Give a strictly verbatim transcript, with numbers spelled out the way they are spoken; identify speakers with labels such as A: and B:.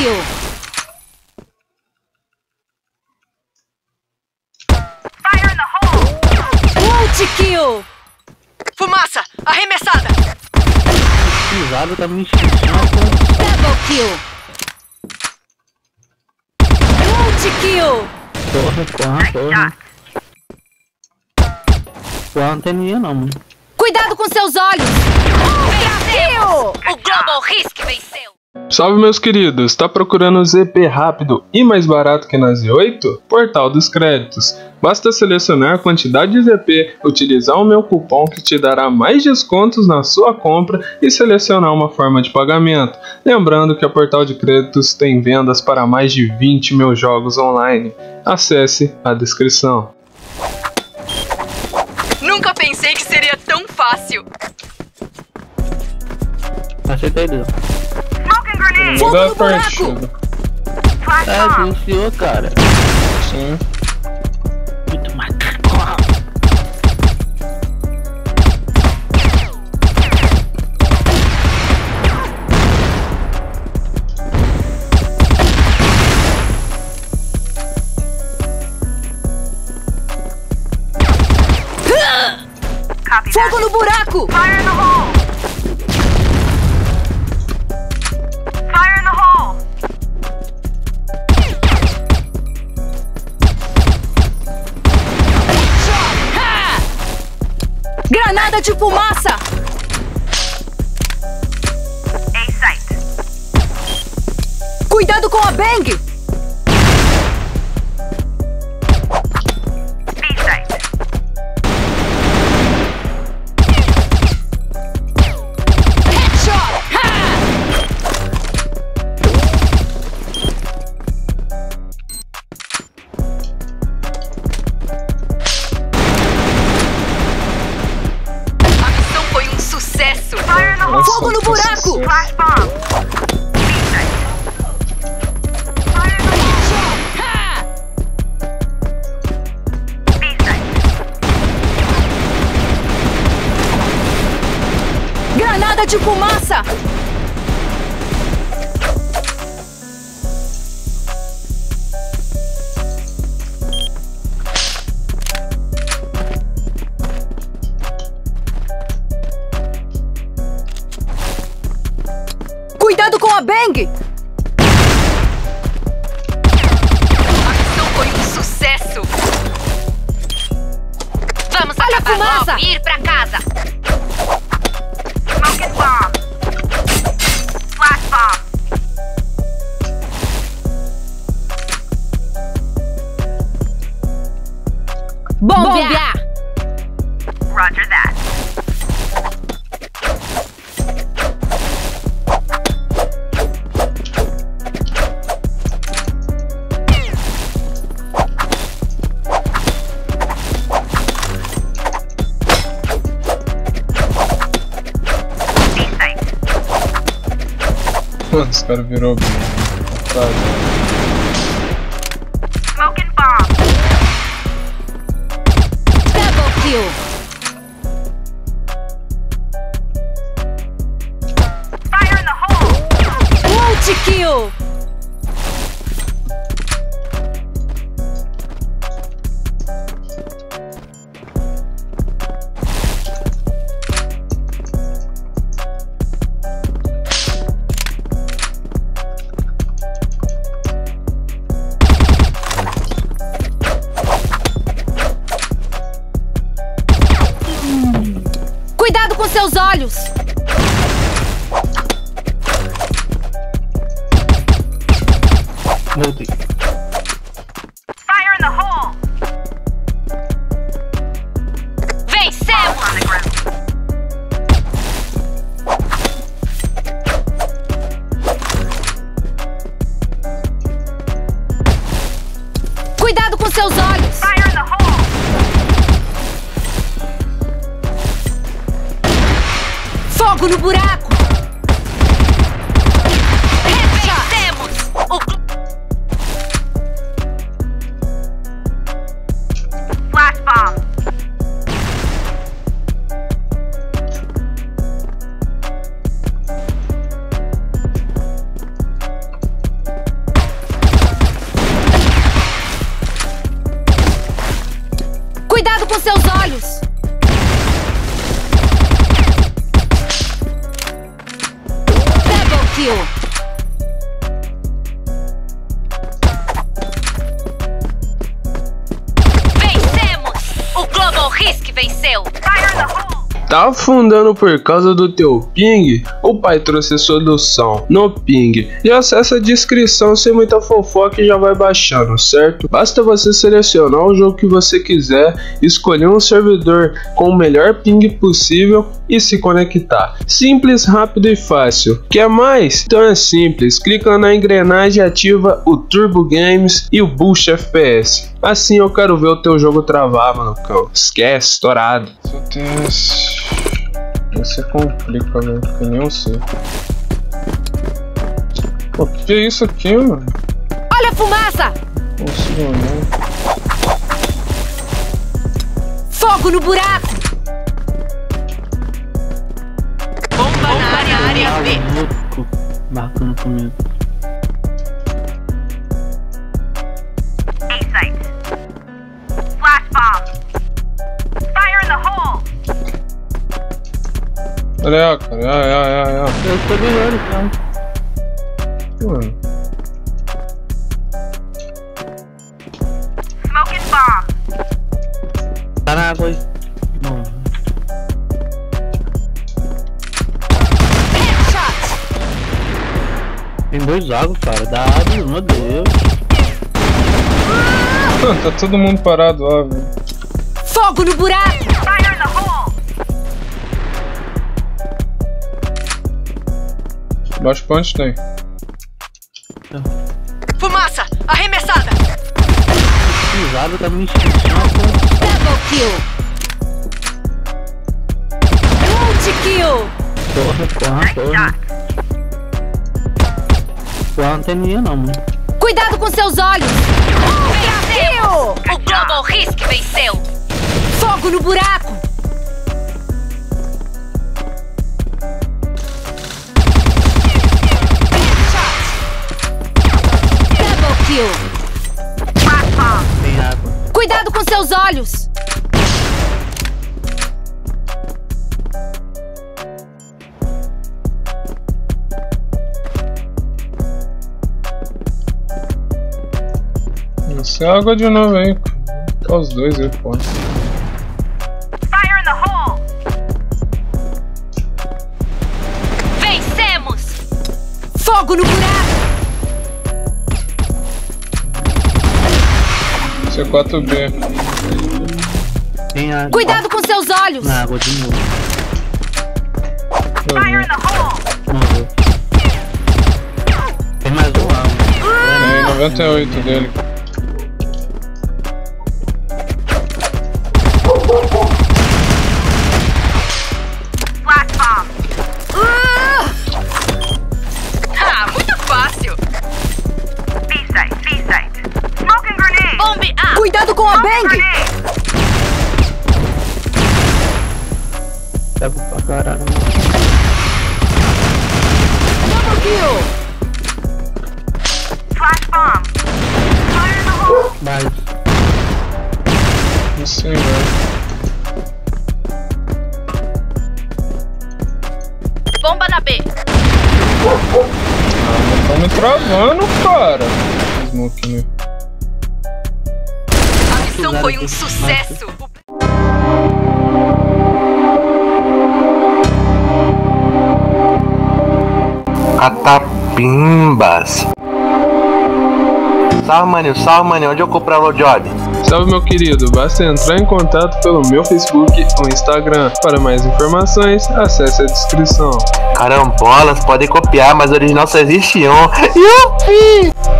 A: kill.
B: Fire in the hole!
A: Multi-kill!
B: Fumaça! Arremessada!
C: Pisado tá me enchendo.
A: Double kill! Multi-kill!
C: Porra, porra, porra. Porra, não tem ninguém não, mano.
A: Cuidado com seus olhos! Ultra-kill!
B: O Global Risk venceu!
D: Salve, meus queridos! Tá procurando Z P rápido e mais barato que na Z oito? Portal dos Créditos. Basta selecionar a quantidade de Z P, utilizar o meu cupom que te dará mais descontos na sua compra e selecionar uma forma de pagamento. Lembrando que a Portal de Créditos tem vendas para mais de vinte mil jogos online. Acesse a descrição.
B: Nunca pensei que seria tão fácil!
C: Acertei ele.
A: Fogo
D: Muda
A: no
D: a partida.
C: É, iniciou, cara.
D: Sim.
C: Muito macaco.
A: Fogo no buraco!
B: Fire in the hole! Fire in the hole!
A: Ha! Granada de fumaça!
B: A site.
A: Cuidado com a Bang!
B: B site.
A: Headshot! Ha!
B: A missão foi um sucesso! Fire in the hole!
A: Fogo no buraco!
B: Flash bomb! B site. Fire in the hole!
A: Ha!
B: B site.
A: Granada de fumaça! Cuidado com a Bang!
B: A missão foi um sucesso! Vamos
A: Olha a
B: acabar
A: fumaça!
B: logo e ir pra casa! Smoking bomb! Flash bomb!
A: Bombear!
B: Roger that! B site.
D: Mano, os caras virou bem.
B: Smoking bomb!
A: Double kill!
B: Fire in the hole!
A: Multi-kill! Cuidado com seus olhos!
C: Voltei.
B: Fire in the hole! Vencemos! On the ground.
A: Cuidado com seus olhos!
B: Fire in the hole!
A: Fogo no buraco!
B: Vencemos! O Flash bomb!
A: kill.
B: Vencemos! O Global Risk venceu! Fire in the hole!
D: Tá afundando por causa do teu ping? O pai trouxe a solução no ping. E acessa a descrição sem muita fofoca e já vai baixando, certo? Basta você selecionar o jogo que você quiser, escolher um servidor com o melhor ping possível e se conectar. Simples, rápido e fácil. Quer mais? Então é simples. Clica na engrenagem e ativa o Turbo Games e o Boost F P S. Assim eu quero ver o teu jogo travar, mano, cão. Esquece, estourado. Você complica, velho, porque nem eu sei. Pô, que é isso aqui, mano?
A: Olha a fumaça!
D: Consigo não.
A: Fogo no buraco!
B: Bomba na área, área B.
C: Louco, marcando comigo.
B: A-site. Flash bomb. Fire in the hole.
D: Olha, cara, ai, ai, ai, ai.
C: Eu tô ligado, cara.
D: Mano.
B: Smoking bomb.
C: Tá na água aí. Não.
A: Headshot!
C: Tem dois águas, cara. Dá água, meu Deus.
D: Mano, tá todo mundo parado lá, velho.
A: Fogo no buraco!
B: Fire in the hole.
D: Baixo ponte tem.
B: Fumaça! Arremessada!
C: Os águas tá me enchendo.
A: Double kill! Multi-kill!
C: Porra, porra, porra. Porra, não tem ninguém não, mano.
A: Cuidado com seus olhos! Ultra kill!
B: O Global Risk venceu!
A: Fogo no buraco! Double kill!
B: Flash bomb.
C: Tem água.
A: Cuidado com seus olhos!
D: Isso é água de novo aí. Tá os dois aí, pô.
B: Fire in the hole. Vencemos!
A: Fogo no buraco!
D: C quatro B.
C: Tem água.
A: Cuidado com seus olhos!
C: Na água de novo.
B: Fire in the hole.
C: Morreu. Tem mais um água.
D: Tem noventa e oito dele.
B: Flash bomb. Ah, muito fácil. B-site, B-site. Smoking grenade. Bomb up.
A: Cuidado com a bang!
B: Grenade.
C: Pego pra caralho.
A: Double kill!
B: Flash bomb. Fire in the hole.
C: Mas,
D: Não sei, velho.
B: Bomba na B.
D: Ah, tá me travando, cara. Smoke, né?
B: A missão foi um sucesso.
E: Catapimbas. Salve, maninho, salve, maninho. Onde eu comprava o job?
D: Salve, meu querido. Basta entrar em contato pelo meu Facebook ou Instagram. Para mais informações, acesse a descrição.
E: Carambolas, podem copiar, mas original só existe um. Yupi!